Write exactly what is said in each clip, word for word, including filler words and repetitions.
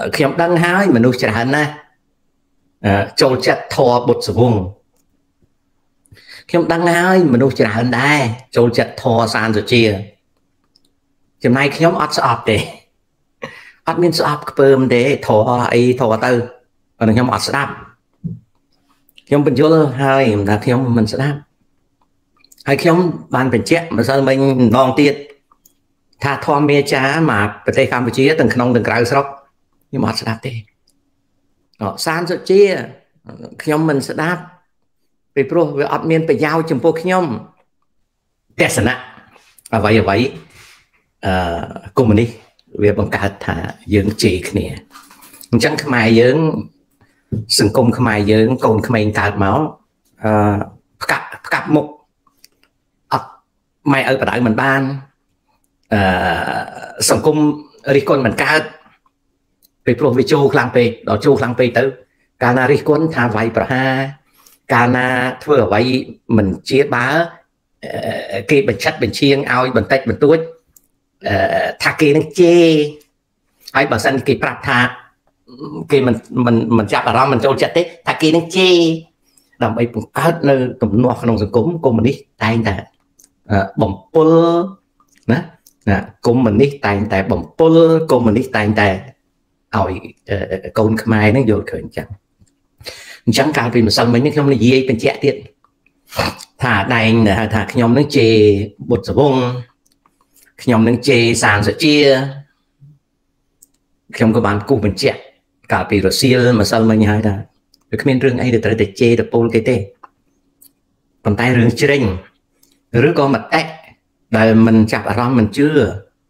ខ្ញុំដឹងហើយមនុស្សច្រើនណាស់ចូលចិត្តធម៌បុត្រសវង្សខ្ញុំដឹងហើយមនុស្សច្រើនដែរចូលចិត្តធម៌សានសុជាចំណែកខ្ញុំអត់ស្អប់ទេអត់មានស្អប់ខ្ពើមទេធម៌អីធម៌ទៅប៉ុន្តែខ្ញុំអត់ស្ដាប់ខ្ញុំបញ្យល់ហើយថាខ្ញុំមិនស្ដាប់ហើយខ្ញុំបានបញ្ជាក់ម្សិលមិញម្ដងទៀតថាធម្មមេចាមកប្រទេសកម្ពុជាទាំងក្នុងទាំងក្រៅស្រុកខ្ញុំអត់ស្ដាប់ទេសានសុជាខ្ញុំមិនស្ដាប់ពីព្រោះវាអត់មានប្រយោជន៍ចំពោះខ្ញុំទស្សនៈអ្វីអ្វីអឺកុម្មុយនីសវាបង្កើតថាយើងជេរគ្នាអញ្ចឹងខ្មែរយើងសង្គមខ្មែរយើងកូនក្មេងកើតមកអឺផ្កាប់ផ្កាប់មុខអត់ម៉ែឪបដៅមិនបានអឺសង្គមរិះគន់មិនកើតពីព្រោះវាចូលខ្លាំងពេកដល់ចូលខ្លាំងពេកទៅកាលណារិះគន់ថាវាយប្រហារកាលណាធ្វើអ្វីមិនជាបើគេបញ្ឆិតបញ្ឈៀងឲ្យបន្តិចបន្តួចថាគេនឹងជេរហើយបើសិនគេប្រាប់ថាគេមិនមិនមិនចាប់អារម្មណ៍មិនចូលចិត្តទេថាគេនឹងជេរដើម្បីបង្កើតនៅទំនាស់ក្នុងសង្គមកុម្មុយនីសតែងតែបំពុលណាណាកុម្មុយនីសតែងតែបំពុលកុម្មុយនីសតែងតែឲ្យកូនខ្មែរនឹងយល់ឃើញអញ្ចឹងអញ្ចឹងកាលពីម្សិលមិញខ្ញុំនិយាយបញ្ជាក់ទៀតថាដែងថាខ្ញុំនឹងជេរបុត្រសវង្សខ្ញុំនឹងជេរសានសុជាខ្ញុំក៏បានគូសបញ្ជាក់កាលពីរសៀលម្សិលមិញហើយថាវាគ្មានរឿងអីដែលត្រូវតែជេរទៅពលគេទេប៉ុន្តែរឿងជ្រេញឬក៏មតិដែលមិនចាប់អារម្មណ៍មិនជឿ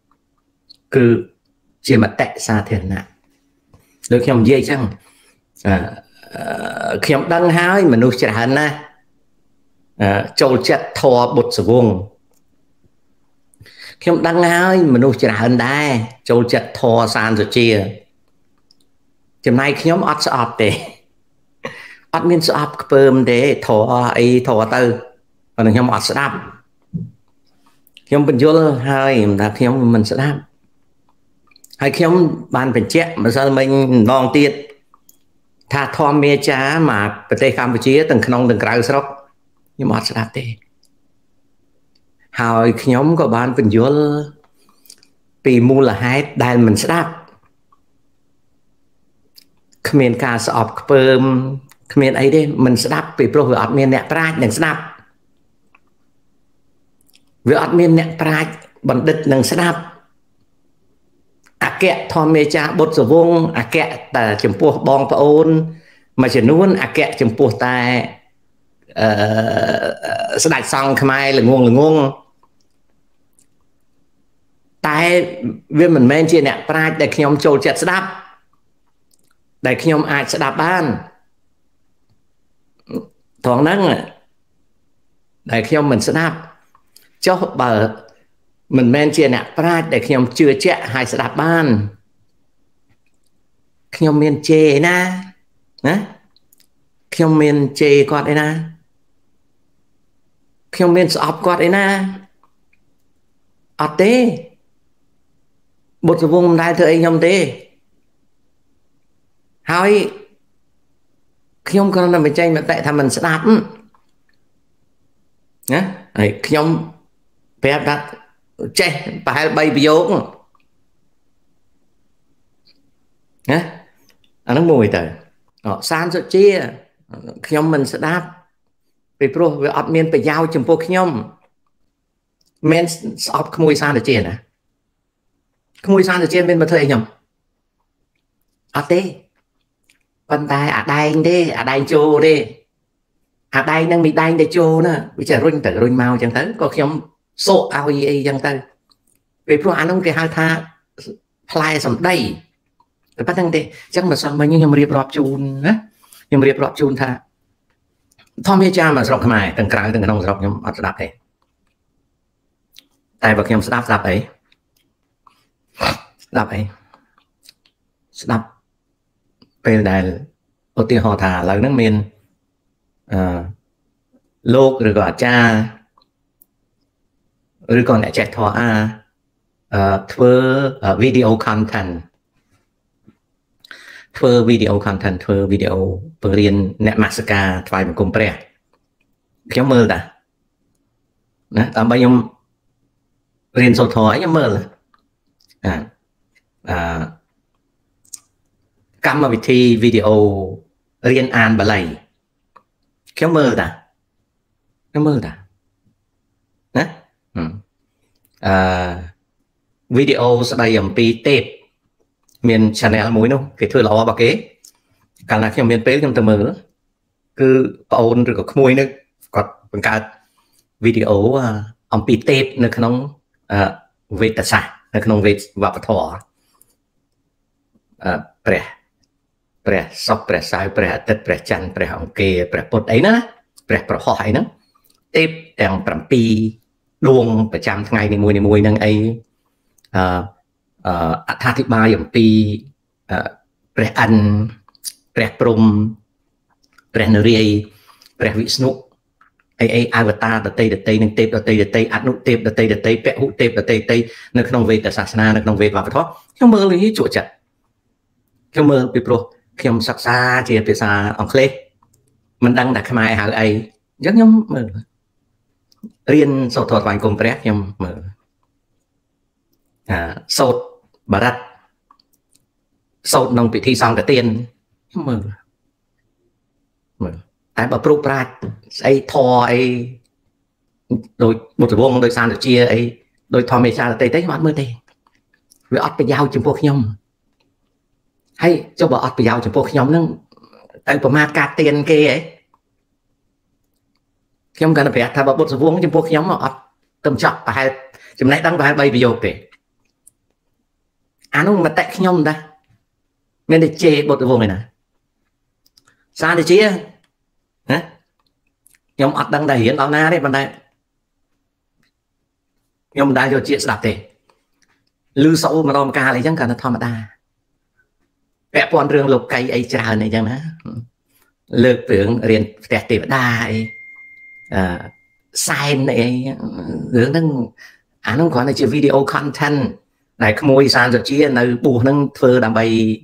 គឺជាមតិសាធារណៈដូចខ្ញុំនិយាយអញ្ចឹងខ្ញុំដឹងហើយមនុស្សច្រើនណាស់ចូលចិត្តធម៌បុត្រសវង្សខ្ញុំដឹងហើយមនុស្សច្រើនដែរចូលចិត្តធម៌សានសុជាចំណែកខ្ញុំអត់ស្អប់ទេអត់មានស្អប់ខ្ពើមទេធម៌អីធម៌ទៅប៉ុន្តែខ្ញុំអត់ស្ដាប់ខ្ញុំបញ្យល់ហើយថាខ្ញុំមិនស្ដាប់ហើយខ្ញុំបានបញ្ជាក់ម្សិលមិញម្ដងទៀតថាធម្មមេចាមកប្រទេសកម្ពុជាទាំងក្នុងទាំងក្រៅស្រុកខ្ញុំអត់ស្ដាប់ទេហើយខ្ញុំក៏បានបញ្យល់ពីមូលហេតុដែលមិនស្ដាប់គ្មានការស្អប់ខ្ពើមគ្មានអីទេមិនស្ដាប់ពីព្រោះវាអត់មានអ្នកប្រាជ្ញនឹងស្ដាប់វាអត់មានអ្នកប្រាជ្ញបណ្ឌិតនឹងស្ដាប់អគ្គធម្មមេចាបុត្រសវង្សអគ្គតែចំពោះបងប្អូនមួយចំនួនអគ្គចំពោះតែអឺស្ដេចសង្ឃខ្មែរល្ងងល្ងងតែវាមិនមែនជាអ្នកប្រាជ្ញដែលខ្ញុំចូលចិត្តស្ដាប់ដែលខ្ញុំអាចស្ដាប់បានត្រង់ហ្នឹងដែលខ្ញុំមិនស្ដាប់ចុះបើមិនមែនជាអ្នកប្រាជ្ញដែលខ្ញុំជឿជាក់ហើយស្ដាប់បានខ្ញុំមានជេរណាណាខ្ញុំមានជេរគាត់ឯណាខ្ញុំមានស្អប់គាត់ឯណាអត់ទេបុត្រសវង្សមិនដែលធ្វើអីខ្ញុំទេហើយខ្ញុំគ្រាន់តែបញ្ចេញមតិថាមិនស្ដាប់ណាហើយខ្ញុំប្រាប់ថាចេះប្រហែលបីប្រយោគណាអាហ្នឹងមួយទៅសានសុជាខ្ញុំមិនស្ដាប់ពីព្រោះវាអត់មានប្រយោជន៍ចំពោះខ្ញុំមិនស្អប់ក្មួយសានសុជាណាក្មួយសានសុជាមានមកធ្វើអីខ្ញុំអត់ទេប៉ុន្តែអាដែងទេអាដែងចូលទេអាដែងនឹងមីដែងតែចូលណាវាចេះរុញទៅរុញមកអញ្ចឹងទៅក៏ខ្ញុំសោកឲ្យអីអញ្ចឹងទៅពីព្រោះអានោះគេហៅថាផ្លែសម្ដីតែប៉ុណ្្នឹងទេអញ្ចឹងម្សិលមិញខ្ញុំរៀបរាប់ជូនណាខ្ញុំរៀបរាប់ជូនថាធម្មជាមកស្រុកខ្មែរទាំងក្រៅទាំងក្នុងស្រុកខ្ញុំអត់ស្ដាប់ទេតែបើខ្ញុំស្ដាប់ស្ដាប់អីស្ដាប់អីស្ដាប់ពេលដែលឧទាហរណ៍ថាឥឡូវហ្នឹងមានអឺលោកឬក៏អាចារ្យឬក៏អ្នកចេះធម៌អាអឺធ្វើ video content ធ្វើ video content ធ្វើ video បង្រៀនអ្នកមាសិកាថ្វាយបង្គំព្រះខ្ញុំមើលតាណាដើម្បីខ្ញុំរៀនសូត្រធម៌អីខ្ញុំមើលអាអឺកម្មវិធី video រៀនអានបាលីខ្ញុំមើលតាខ្ញុំមើលតាណាអឺ video ស្ដីអំពីទេពមាន channel មួយនោះគេធ្វើល្អរបស់គេកាលណាខ្ញុំមានពេលខ្ញុំទៅមើលគឺប្អូនឬក៏ក្មួយនោះគាត់បង្កើត video អំពីទេពនៅក្នុងវេទសាស្ត្រនៅក្នុងវេទវប្បធម៌អឺព្រះព្រះសុខព្រះសៅរ៍ព្រះអាទិត្យព្រះច័ន្ទព្រះអង្គារព្រះពុទ្ធអីណាព្រះប្រហោះអីហ្នឹងទេពទាំង7ដួងប្រចាំថ្ងៃនីមួយៗហ្នឹងអីអឺអត្ថាធិប្បាយអំពីព្រះអិនព្រះព្រំព្រះនរាយណ៍ព្រះវិស្ណុអីអីអវតារដតីដតីនឹងទេពដតីដតីអនុទេពដតីដតីពហុទេពដតីដតីនៅក្នុងវេទសាសនានៅក្នុងវេទវប្បធម៌ខ្ញុំមើលវាជក់ចិត្តខ្ញុំមើលពីព្រោះខ្ញុំសិក្សាជាភាសាអង់គ្លេសមិនដឹងតែខ្មែរហៅអីអញ្ចឹងខ្ញុំមើលរៀនសូត្រធម៌ថ្វាយបង្គំព្រះខ្ញុំមើលអាសូត្របារតសូត្រក្នុងពិធីសង្ឃទានខ្ញុំមើលមើលតែបើព្រុសប្រាជ្ញស្អីធរអីដោយបុត្រវងដោយសានជាអីដោយធម្មចារតេតេខ្ញុំអត់មើលទេវាអត់ប្រយោជន៍ចំពោះខ្ញុំហើយចុះបើអត់ប្រយោជន៍ចំពោះខ្ញុំហ្នឹងទៅប្រមាថការទៀនគេហ៎ខ្ញុំគាត់ប្រាប់ថាបើបុត្រវងចំពោះខ្ញុំអត់ទៅចប់ប្រហែលចំណេះដឹងប្រហែល3ប្រយោគទេអានោះមតិខ្ញុំតាមានតែជេរបុត្រវងឯណាសានជាណាខ្ញុំអត់ដឹងតែរៀនដល់ណាទេប៉ុន្តែខ្ញុំមិនដែលយកជាស្ដាប់ទេឮសូរម្ដងម្កាលអីចឹងគាត់ថាធម្មតាពាក់ព័ន្ធរឿងលោកីអីច្រើនអីចឹងណាលើករឿងរៀនផ្ទះទេវតាអីអឺសែនអីរឿងហ្នឹងអានោះគ្រាន់តែជា video content ដែលក្មួយសានសុជានៅបួសហ្នឹងធ្វើដើម្បី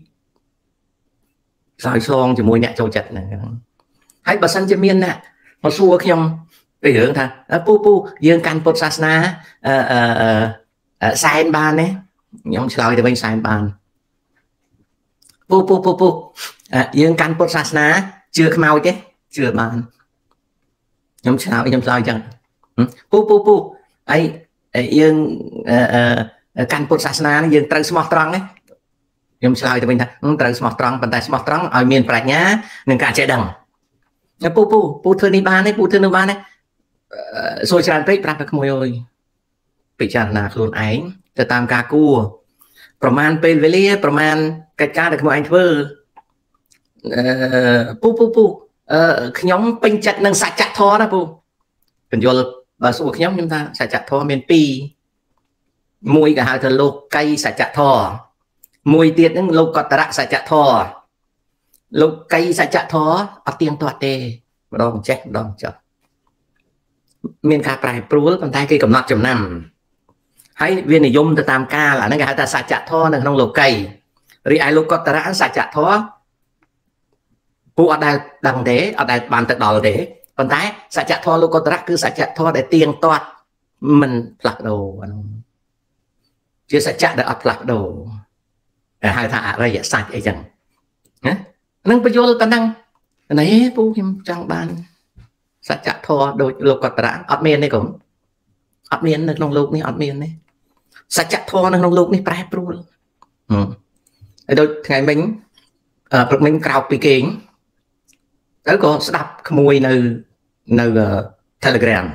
ឆ្លើយឆ្លងជាមួយអ្នកចូលចិត្តហ្នឹងហើយបើសិនជាមានអ្នកមកសួរខ្ញុំពីរឿងថាពូពូយើងកាន់ពុទ្ធសាសនាអឺអឺសែនបានទេខ្ញុំឆ្លើយទៅវិញសែនបានពូពូពូពូយើងកាន់ពុទ្ធសាសនាជឿខ្មោចទេជឿបានខ្ញុំឆ្លើយខ្ញុំឆ្លើយចឹងពូពូពូអីយើងអឺកាន់ពុទ្ធសាសនាយើងត្រូវស្មោះត្រង់ទេខ្ញុំឆ្លើយទៅវិញថាត្រូវស្មោះត្រង់ប៉ុន្តែស្មោះត្រង់ឲ្យមានប្រាជ្ញានិងការចេះដឹងពូពូពូធ្វើនេះបានទេពូធ្វើនោះបានទេសួរច្រើនពេកប្រាប់តែក្មួយអើយពិចារណាខ្លួនឯងទៅតាមការគួរប្រមាណពេលវេលាប្រមាណកិច្ចការដែលក្មួយឯងធ្វើអឺពូពូពូអឺខ្ញុំពេញចិត្តនឹងសច្ចធម៌ណាពូបញ្យល់បើសួរខ្ញុំខ្ញុំថាសច្ចធម៌មានពីរមួយក៏ហៅថាលោកីសច្ចធម៌មួយទៀតហ្នឹងលោកតរៈសច្ចធម៌លោកីសច្ចធម៌អត់ទៀងទាត់ទេម្ដងចេះម្ដងចុះមានការប្រែប្រួលប៉ុន្តែគេកំណត់ចំណាំហើយវានិយមទៅតាមកាលអាហ្នឹងគេហៅថាសច្ចធម៌នៅក្នុងលោកីរីឯលោកតរៈសច្ចធម៌ពូអត់ដែលដឹងទេអត់ដែលបានទៅដល់ទេប៉ុន្តែសច្ចធម៌លោកតរៈគឺសច្ចធម៌ដែលទៀងទាត់មិនផ្លាស់ប្ដូរអានោះជាសច្ចៈដែលអត់ផ្លាស់ប្ដូរគេហៅថាអរិយសច្ចអីចឹងណានឹងបញ្យល់តែហ្នឹងណែពូខ្ញុំចង់បានសច្ចធម៌ដូចលោកតរៈអត់មានទេកុំអត់មាននៅក្នុងលោកនេះអត់មានទេសច្ចធម៌នៅក្នុងលោកនេះប្រែប្រួលហើយដូចថ្ងៃមិញព្រឹកមិញក្រោកពីគេងទៅក៏ស្ដាប់ក្មួយនៅនៅ Telegram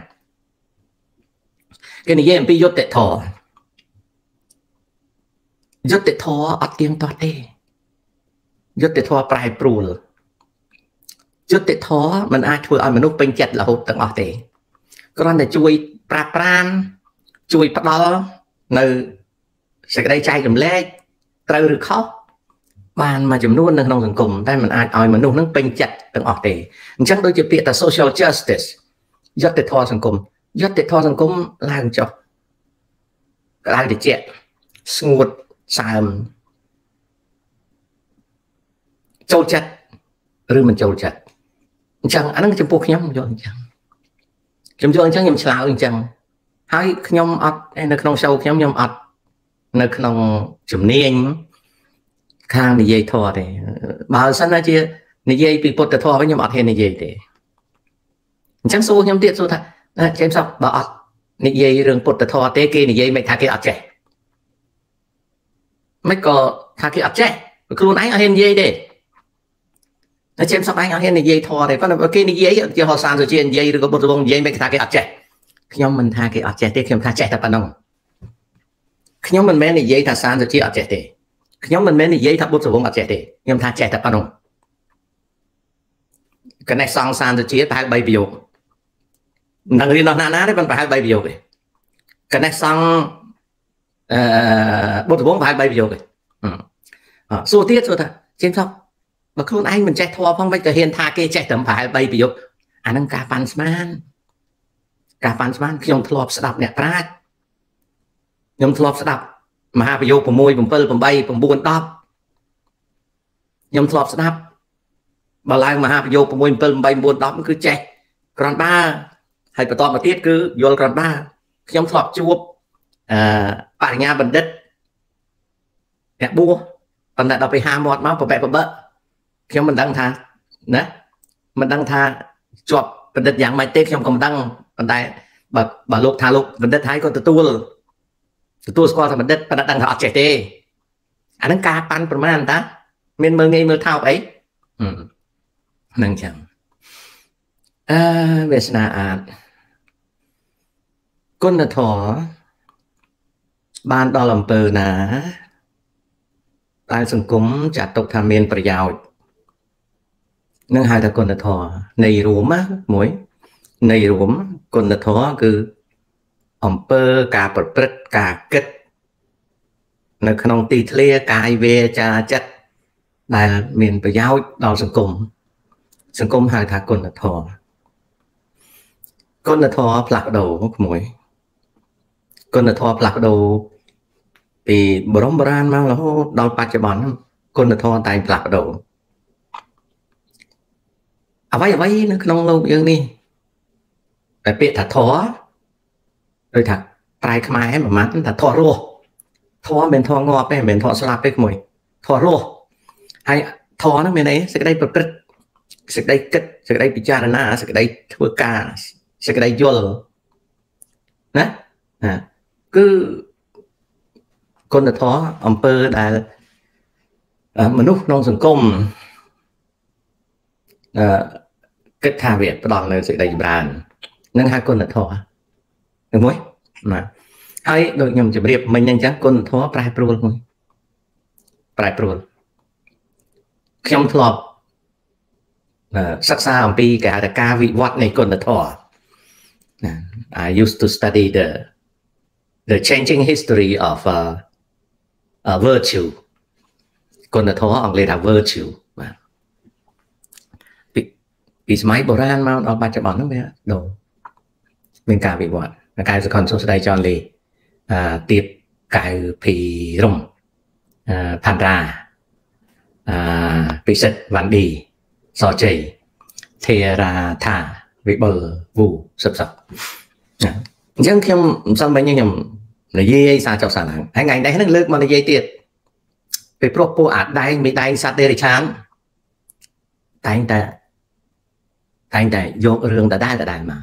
គេនិយាយអំពីយុត្តិធម៌យុត្តិធម៌អត់ទៀងទាត់ទេយុត្តិធម៌ប្រែប្រួលយុត្តិធម៌มันអាចធ្វើឲ្យមនុស្សពេញចិត្តរហូតទាំងអស់ទេគ្រាន់តែជួយប្រាប់ប្រានជួយផ្ដល់នៅសេចក្តីចែករំលែកត្រូវឬខុសបានមួយចំនួននៅក្នុងសង្គមតែมันអាចឲ្យមនុស្សនឹងពេញចិត្តទាំងអស់ទេអញ្ចឹងដូចជាពាក្យថា social justice យុត្តិធម៌សង្គមយុត្តិធម៌សង្គមឡើងចុះក្តៅត្រជាក់ស្ងួតសើមចូលចិត្តឬមិនចូលចិត្តអញ្ចឹងអាហ្នឹងចំពោះខ្ញុំយល់អញ្ចឹងខ្ញុំយល់អញ្ចឹងខ្ញុំឆ្លើយអញ្ចឹងហើយខ្ញុំអត់នៅក្នុង show ខ្ញុំខ្ញុំអត់នៅក្នុងជំនាញខាងនិយាយធម៌ទេបើសិនណាជានិយាយពីពុទ្ធធម៌វិញខ្ញុំអត់ហ៊ាននិយាយទេអញ្ចឹងសួរខ្ញុំទៀតសួរថាចេមសោះបើអត់និយាយរឿងពុទ្ធធម៌ទេគេនិយាយមិនថាគេអត់ចេះមិនក៏ថាគេអត់ចេះខ្លួនឯងអត់ហ៊ាននិយាយទេតែចេមសោះឯងអត់ហ៊ាននិយាយធម៌ទេប៉ុន្តែគេនិយាយជាហោសានសុជានិយាយឬក៏បុត្រវងនិយាយមិនថាគេអត់ចេះខ្ញុំមិនថាគេអត់ចេះទេខ្ញុំថាចេះតែប៉ុណ្ណឹងខ្ញុំមិនមែននិយាយថាសានសុជាអត់ចេះទេខ្ញុំមិនមែននិយាយថាបុត្រវងអត់ចេះទេខ្ញុំថាចេះតែប៉ុណ្ណឹងកណេះសង្សានសុជាប្រហែល3ប្រយោគនឹងរៀនដល់ណាណាទេប៉ុន្តែប្រហែល3ប្រយោគទេកណេះសង្អឺបុត្រវងប្រហែល3ប្រយោគទេសួរទៀតសួរថាចេញសោះបើខ្លួនឯងមិនចេះធម៌ផងមិនក៏ហ៊ានថាគេចេះតែប្រហែល3ប្រយោគអាហ្នឹងការប៉ាន់ស្មានការប៉ាន់ស្មានខ្ញុំធ្លាប់ស្ដាប់អ្នកប្រាជ្ញខ្ញុំធ្លាប់ស្ដាប់មហាប្រយោគ6 7 8 9 10ខ្ញុំធ្លាប់ស្ដាប់បើឡើងមហាប្រយោគ6 7 8 9 10គឺចេះគ្រាន់បើហើយបន្តមកទៀតគឺយល់គ្រាន់បើខ្ញុំធ្លាប់ជួបអឺបរិញ្ញាបណ្ឌិតអ្នកបួសប៉ុន្តែដល់ពេលហាមាត់មកប្របែកប្របិកខ្ញុំមិនដឹងថាណាមិនដឹងថាជាប់បណ្ឌិតយ៉ាងម៉េចទេខ្ញុំក៏មិនដឹងប៉ុន្តែបើបើលោកថាលោកបណ្ឌិតហើយក៏ទទួលទទួលស្គាល់ថាបណ្ឌិតប៉ុន្តែដឹងថាអត់ចេះទេអាហ្នឹងការប៉ាន់ប្រមាណតាមានមើលងាយមើលថោកអីហ្នឹងចឹងអឺវាសនាអាចគុណធម៌បានដល់អំពើណាដែលសង្គមចាត់ទុកថាមានប្រយោជន៍នឹងហៅថាគុណធម៌នៃរួមណាមួយនៃរួមគុណធម៌គឺអំពើការប្រព្រឹត្តការគិតនៅក្នុងទីធ្លាកាយវាចាចិត្តដែលមានប្រយោជន៍ដល់សង្គមសង្គមហៅថាគុណធម៌គុណធម៌ផ្លាស់ប្ដូរក្មួយគុណធម៌ផ្លាស់ប្ដូរពីបរមបុរាណមករហូតដល់បច្ចុប្បន្នគុណធម៌តែងផ្លាស់ប្ដូរអ្វីអ្វីនៅក្នុងលោកយើងនេះតែពាក្យថាធម៌ដូចថាប្រែខ្មែរប្រមាណថាធម៌រស់ធម៌មិនធម៌ងាប់ទេមិនមែនធម៌ស្លាប់ទេក្មួយធម៌រស់ហើយធម៌ហ្នឹងមានអីសេចក្តីប្រព្រឹត្តសេចក្តីគិតសេចក្តីពិចារណាសេចក្តីធ្វើការសេចក្តីយល់ណាណាគឺគុណធម៌អំពើដែលមនុស្សក្នុងសង្គមអឺគិតថាវាផ្ដល់នៅសេចក្តីចម្រើននឹងហៅគុណធម៌នឹងមួយណាហើយដូចខ្ញុំជម្រាបមិញអញ្ចឹងគុណធម៌ប្រែប្រួលមួយប្រែប្រួលខ្ញុំធ្លាប់សិក្សាអំពីគេហៅថាការវិវត្តនៃគុណធម៌ I used to study the the changing history of uh, uh, virtue គុណធម៌អង់គ្លេសថា virtue បាទពីពីសម័យបុរាណមកដល់បច្ចុប្បន្នហ្នឹងវាដូរមានការវិវត្តកៅសកលសួស្ដីចនលីអឺទៀបកៅភីរំអឺផាន់រ៉ាអឺពិសិដ្ឋវ៉ាន់ឌីសជ័យធារាថាវិបុលវូសឹបសឹបអញ្ចឹងខ្ញុំមិនសមវិញខ្ញុំនិយាយសារចុះសារឡើងហើយថ្ងៃនេះនឹងលើកមកនិយាយទៀតពីព្រោះពួកអាដែងមីដែងសត្វដេរិឆានតែងតែតែងតែយករឿងដដែលដដែលមក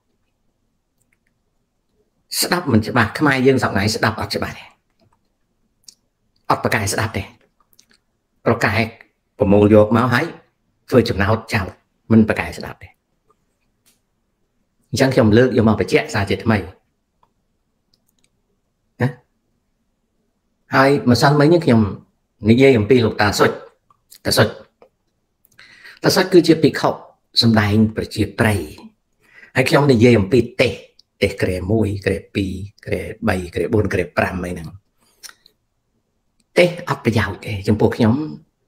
ស្ដាប់មិនច្បាស់ខ្មែរយើងសប្ងៃស្ដាប់អត់ច្បាស់ទេអត់ប្រកែស្ដាប់ទេប្រកែប្រមូលយកមកហើយធ្វើចំណោទចោលមិនប្រកែស្ដាប់ទេអញ្ចឹងខ្ញុំលើកយកមកបញ្ជាក់សារជាថ្មីណាហើយម្សិលមិញខ្ញុំនិយាយអំពីលោកតាសុចតាសុចតាសុចគឺជាភិក្ខុសម្ដែងប្រជាប្រិយហើយខ្ញុំនិយាយអំពីទេសទេសក្រែមួយក្រែពីរក្រែបីក្រែបួនក្រែប្រាំអីហ្នឹងទេសអត់ប្រយោជន៍ទេចំពោះខ្ញុំ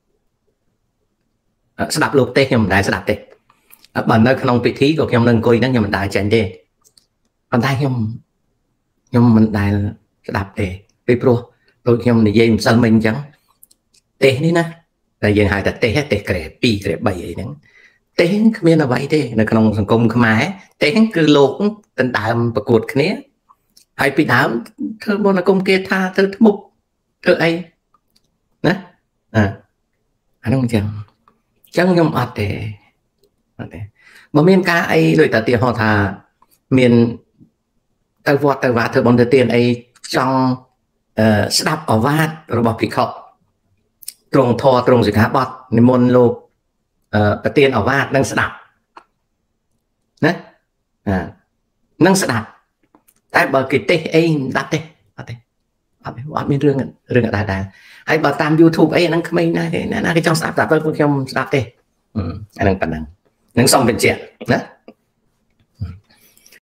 ស្ដាប់លោកទេសខ្ញុំមិនដែលស្ដាប់ទេបើនៅក្នុងពិធីក៏ខ្ញុំនឹងអង្គុយហ្នឹងខ្ញុំមិនដែលចាញ់ទេប៉ុន្តែខ្ញុំខ្ញុំមិនដែលស្ដាប់ទេពីព្រោះដូចខ្ញុំនិយាយម្សិលមិញអញ្ចឹងទេសនេះណាតែយើងហៅថាទេសទេសក្រែពីរក្រែបីអីហ្នឹងទេសគ្មានអ្វីទេនៅក្នុងសង្គមខ្មែរទេសគឺលោកដណ្ដើមប្រកួតគ្នាហើយពីដើមធ្វើមន្តអាគមគេថាទៅធ្មប់ធ្វើអីណាអាអានោះអញ្ចឹងអញ្ចឹងខ្ញុំអត់ទេអត់ទេបើមានការអីដូចតាទាហោថាមានទៅវត្តទៅវាធ្វើបុណ្យទៅទានអីចង់អឺស្ដាប់អវាទរបស់ភិក្ខុត្រង់ធរត្រង់សិក្ខាបទនិមន្តលោកអឺប្រទានអវាទនឹងស្ដាប់ណាអានឹងស្ដាប់តែបើគេទេសអីមិនដាប់ទេអត់ទេអត់ទេអត់មានរឿងរឿងអត់ដែរហើយបើតាម YouTube អីហ្នឹងក្មេងណាគេណាគេចង់ស្ដាប់តែខ្ញុំស្ដាប់ទេអាហ្នឹងប៉ុណ្ណឹងនឹងសុំបញ្ជាក់ណា